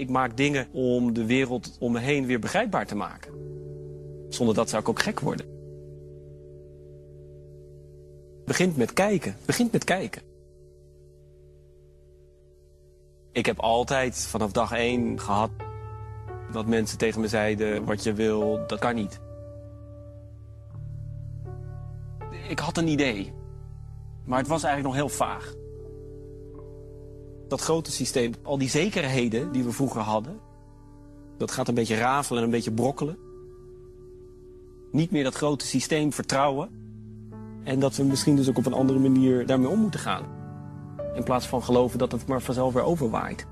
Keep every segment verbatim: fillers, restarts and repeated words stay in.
Ik maak dingen om de wereld om me heen weer begrijpbaar te maken. Zonder dat zou ik ook gek worden. Begint met kijken. Begint met kijken. Ik heb altijd vanaf dag één gehad dat mensen tegen me zeiden: wat je wil, dat kan niet. Ik had een idee, maar het was eigenlijk nog heel vaag. Dat grote systeem, al die zekerheden die we vroeger hadden, dat gaat een beetje rafelen en een beetje brokkelen. Niet meer dat grote systeem vertrouwen. En dat we misschien dus ook op een andere manier daarmee om moeten gaan. In plaats van geloven dat het maar vanzelf weer overwaait.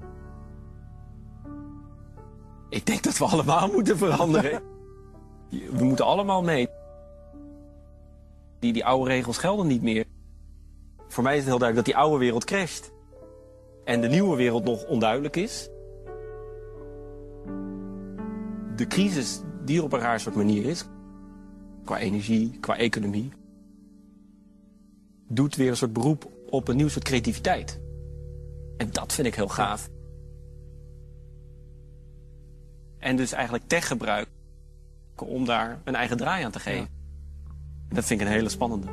Ik denk dat we allemaal moeten veranderen. We moeten allemaal mee. Die, die oude regels gelden niet meer. Voor mij is het heel duidelijk dat die oude wereld crasht. En de nieuwe wereld nog onduidelijk is. De crisis die er op een raar soort manier is, qua energie, qua economie, doet weer een soort beroep op een nieuw soort creativiteit. En dat vind ik heel gaaf. En dus eigenlijk tech gebruiken om daar een eigen draai aan te geven. Ja. Dat vind ik een hele spannende.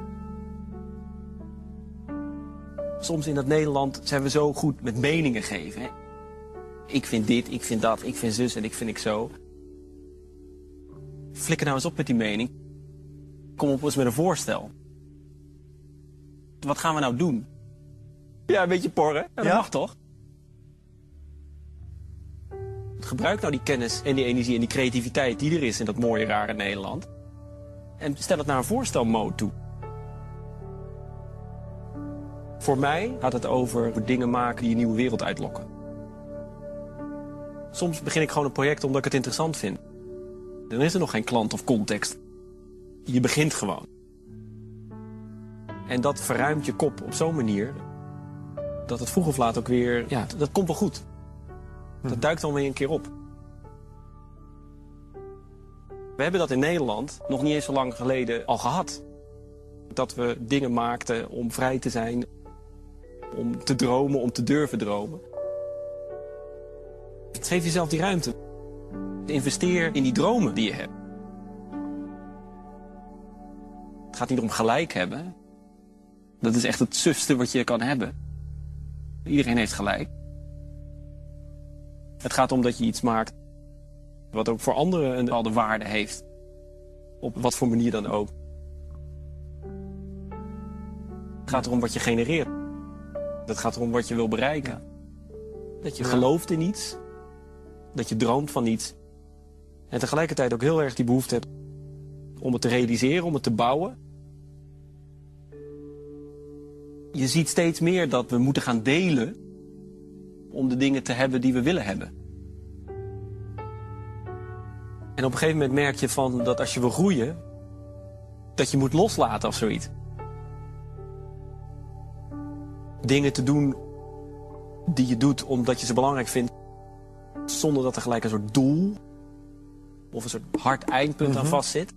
Soms in dat Nederland zijn we zo goed met meningen geven. Hè? Ik vind dit, ik vind dat, ik vind zus en ik vind ik zo. Flikker nou eens op met die mening. Kom op eens met een voorstel. Wat gaan we nou doen? Ja, een beetje porren. Ja, dat ja. mag toch? Gebruik nou die kennis en die energie en die creativiteit die er is in dat mooie, rare Nederland. En stel het naar een voorstelmode toe. Voor mij gaat het over dingen maken die een nieuwe wereld uitlokken. Soms begin ik gewoon een project omdat ik het interessant vind. Dan is er nog geen klant of context. Je begint gewoon. En dat verruimt je kop op zo'n manier dat het vroeg of laat ook weer, ja, dat komt wel goed. Dat duikt dan weer een keer op. We hebben dat in Nederland nog niet eens zo lang geleden al gehad. Dat we dingen maakten om vrij te zijn, om te dromen, om te durven dromen. Geef jezelf die ruimte. Investeer in die dromen die je hebt. Het gaat niet om gelijk hebben. Dat is echt het sufste wat je kan hebben. Iedereen heeft gelijk. Het gaat om dat je iets maakt wat ook voor anderen een bepaalde waarde heeft. Op wat voor manier dan ook. Het gaat erom wat je genereert. Het gaat erom wat je wil bereiken. Dat je gelooft in iets. Dat je droomt van iets. En tegelijkertijd ook heel erg die behoefte hebt om het te realiseren, om het te bouwen. Je ziet steeds meer dat we moeten gaan delen om de dingen te hebben die we willen hebben. En op een gegeven moment merk je van dat als je wil groeien, dat je moet loslaten of zoiets. Dingen te doen die je doet omdat je ze belangrijk vindt, zonder dat er gelijk een soort doel of een soort hard eindpunt mm-hmm. aan vast zit.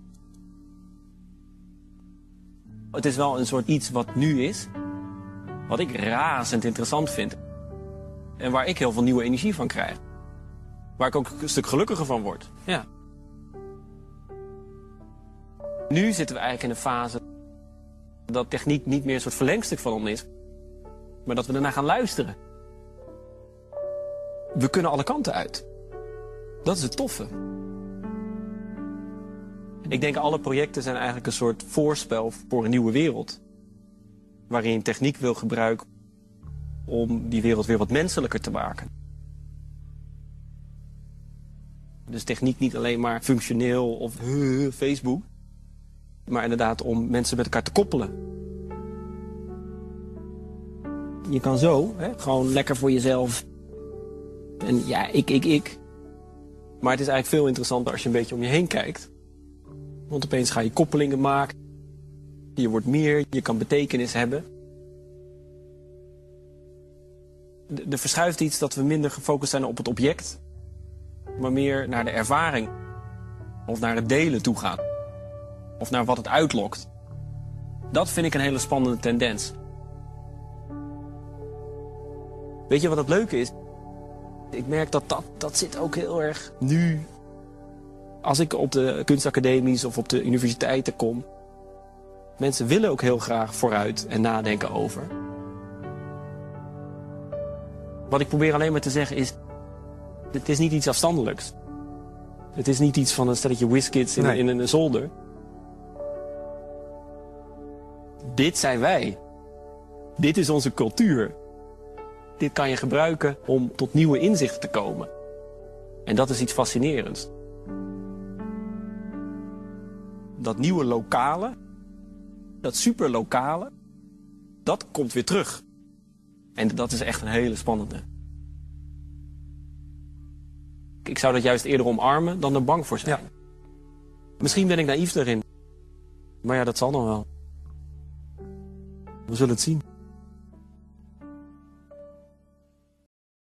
Het is wel een soort iets wat nu is, wat ik razend interessant vind. En waar ik heel veel nieuwe energie van krijg. Waar ik ook een stuk gelukkiger van word. Ja. Nu zitten we eigenlijk in een fase dat techniek niet meer een soort verlengstuk van ons is. Maar dat we ernaar gaan luisteren. We kunnen alle kanten uit. Dat is het toffe. Ik denk alle projecten zijn eigenlijk een soort voorspel voor een nieuwe wereld. Waarin je techniek wil gebruiken om die wereld weer wat menselijker te maken. Dus techniek niet alleen maar functioneel of uh, Facebook. Maar inderdaad om mensen met elkaar te koppelen. Je kan zo, hè, gewoon lekker voor jezelf. En ja, ik, ik, ik. Maar het is eigenlijk veel interessanter als je een beetje om je heen kijkt. Want opeens ga je koppelingen maken. Je wordt meer, je kan betekenis hebben. Er verschuift iets dat we minder gefocust zijn op het object. Maar meer naar de ervaring. Of naar het delen toe gaan. Of naar wat het uitlokt. Dat vind ik een hele spannende tendens. Weet je wat het leuke is? Ik merk dat, dat dat zit ook heel erg nu. Als ik op de kunstacademies of op de universiteiten kom. Mensen willen ook heel graag vooruit en nadenken over. Wat ik probeer alleen maar te zeggen is, het is niet iets afstandelijks. Het is niet iets van een stelletje whiskids in, nee. in een zolder. Dit zijn wij. Dit is onze cultuur. Dit kan je gebruiken om tot nieuwe inzichten te komen. En dat is iets fascinerends. Dat nieuwe lokale, dat superlokale, dat komt weer terug. En dat is echt een hele spannende. Ik zou dat juist eerder omarmen dan er bang voor zijn. Ja. Misschien ben ik naïef daarin. Maar ja, dat zal nog wel. We zullen het zien.